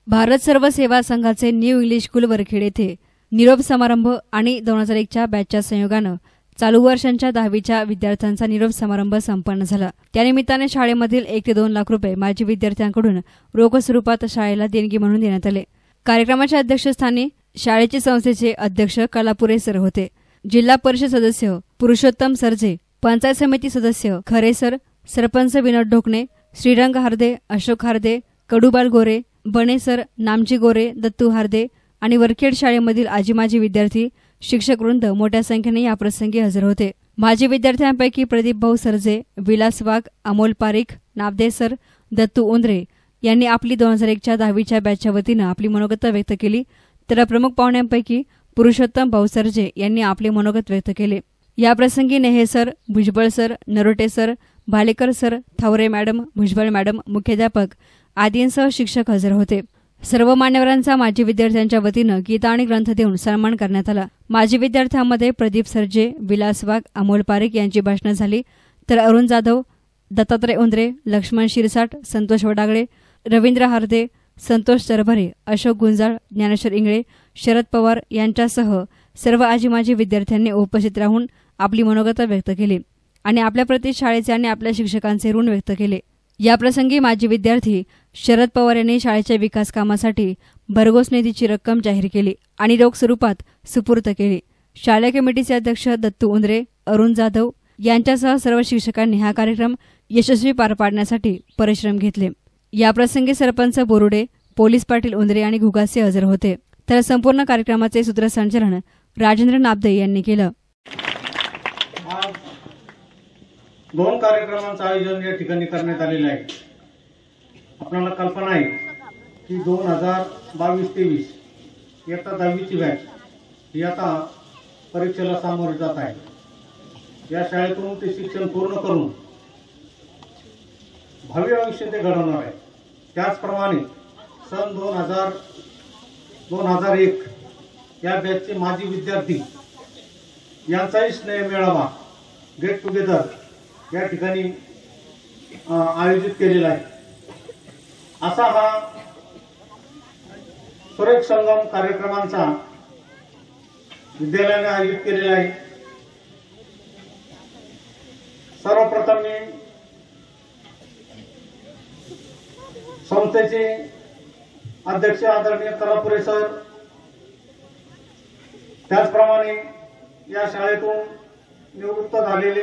भारत सर्व सेवा संघाचे न्यू इंग्लिश स्कूल वरखेड येथे निरोप समारंभ आणि 2001च्या बॅचच्या संयोगानं चालू वर्षांच्या 10वीच्या विद्यार्थ्यांचा निरोप समारंभ संपन्न झाला। त्यानिमित्ताने शाळेमधील 1 ते 2 लाख रुपये माजी विद्यार्थ्यांकडून रोख स्वरूपात शाळेला देणगी म्हणून देण्यात आले। कार्यक्रमाच्या अध्यक्षस्थानी शाळेचे संस्थेचे अध्यक्ष कलापुरे सर होते। जिल्हा परिषद सदस्य पुरुषोत्तम सरजे, पंचायत समिती सदस्य खरे सर, सरपंच विनोद ढोकणे, श्रीरंग हार्दे, अशोक हार्दे, कडूबाल गोरे, बणे सर, नामजी गोरे, दत्तू हार्दे आणि वरखेड शाळेमधील आजी माजी विद्यार्थी, शिक्षक वृंद मोठ्या संख्येने या प्रसंगी हजर होते। माजी विद्यार्थ्यांपैकी प्रदीप भाऊ सरजे, विलास वाघ, अमोल पारिख, नामदे सर, दत्तू उंद्रे यांनी आपली 2001च्या 10वीच्या बॅचच्या वतीनं आपली मनोगत व्यक्त केली, तर प्रमुख पाहुण्यांपैकी पुरुषोत्तम भाऊ सरजे यांनी आपले मनोगत व्यक्त केले। या प्रसंगी Nehe sir, Bhujbal sir, Narote sir, Bhalekar sir, Thavre madam, Bhujbal madam, मुख्याध्यापक आदींसह शिक्षक हजर होते। सर्व मान्यवरांचा माजी विद्यार्थ्यांच्या वतीनं गीता आणि ग्रंथ देऊन सन्मान करण्यात आला। माजी विद्यार्थ्यांमध्ये प्रदीप सरजे, विलास वाघ, अमोल पारिख यांची भाषणं झाली, तर अरुण जाधव, दत्तात्रय उंद्रे, लक्ष्मण शिरसाट, संतोष वडागळे, रवींद्र हार्दे, संतोष सरभरे, अशोक गुंजाळ, ज्ञानेश्वर इंगळे, शरद पवार यांच्यासह सर्व आजी माजी विद्यार्थ्यांनी उपस्थित राहून आपली मनोगत व्यक्त केली आणि आपल्याप्रती शाळेचे आणि आपल्या शिक्षकांचे ऋण व्यक्त केले। या प्रसंगी माजी विद्यार्थी शरद पवार यांनी शाळेच्या विकास कामासाठी भरघोस निधीची रक्कम जाहीर केली आणि रोख स्वरूपात सुपूर्द केली। शालेय कमिटीचे अध्यक्ष दत्तू उंद्रे, अरुण जाधव यांच्यासह सर्व शिक्षकांनी हा कार्यक्रम यशस्वी पार पाडण्यासाठी परिश्रम घेतले। या प्रसंगी सरपंच बोरुडे, पोलीस पाटील उंद्रे आणि घुगासे हजर होते, तर संपूर्ण कार्यक्रमाचे सूत्रसंचालन राजेंद्र नाबदे यांनी केलं। 2 कार्यक्रमांचं आयोजन या ठिकाणी करण्यात आलेलं आहे। आपल्याला कल्पना आहे की 2022-23 इयत्ता 10वीची बॅच ही आता परीक्षेला सामोरे जात आहे। या शाळेतून ते शिक्षण पूर्ण करून भावी आयुष्य ते घडवणार आहे। त्याचप्रमाणे सन 2001 या बॅचचे माजी विद्यार्थी यांचाही स्नेह मेळावा गेट टुगेदर या ठिकाणी आयोजित केलेला आहे। असा हा सुरेख संगम कार्यक्रमांचा विद्यालयाने आयोजित केलेला आहे। सर्वप्रथम मी संस्थेचे अध्यक्ष आदरणीय कलापुरे सर, त्याचप्रमाणे या शाळेतून निवृत्त झालेले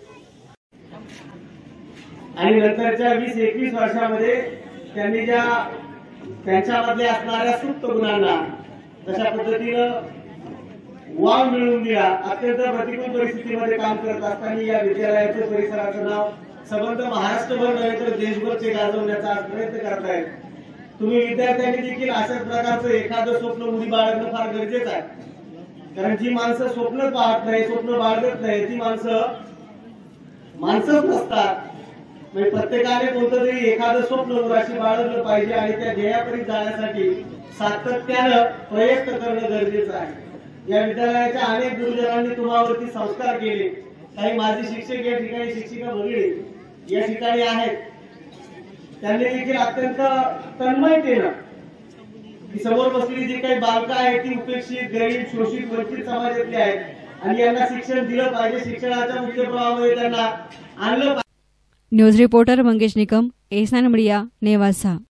आणि नंतरच्या 20-21 वर्षामध्ये त्यांनी ज्या त्यांच्यामध्ये असणाऱ्या सुप्त गुणांना तशा पद्धतीनं वाव मिळवून दिला। अत्यंत प्रतिकूल परिस्थितीमध्ये काम करत असताना या विद्यालयाच्या परिसराचं नाव संबंध महाराष्ट्रभर नव्हे तर देशभरचे गाजवण्याचा प्रयत्न करतायत। तुम्ही विद्यार्थ्यांनी देखील अशाच प्रकारचं एखादं स्वप्न मुली बाळगणं फार गरजेचं आहे, कारण जी माणसं स्वप्न पाहत नाही, स्वप्न बाळगत नाही, ती माणसं नसतात। म्हणजे प्रत्येकाने कोणतं तरी एखादं स्वप्न मुलाशी बाळगलं पाहिजे आणि त्या ध्येयापर्यंत जाण्यासाठी सातत्यानं प्रयत्न करणं गरजेचं आहे। या विद्यालयाच्या अनेक गुरुजनांनी तुम्हावरती संस्कार केले। काही माजी शिक्षक या ठिकाणी, शिक्षिका भगिनी या ठिकाणी आहेत, त्यांनी देखील अत्यंत तन्मयतेनं ही समोर बसलेली जी काही बालकं आहेत ती उपेक्षित, गरीब, शोषित, वंचित समाजातली आहेत आणि यांना शिक्षण दिलं पाहिजे, शिक्षणाच्या मुख्य प्रवाहामध्ये त्यांना आणलं। News reporter Mangesh Nikam, S nine media, Nevasa.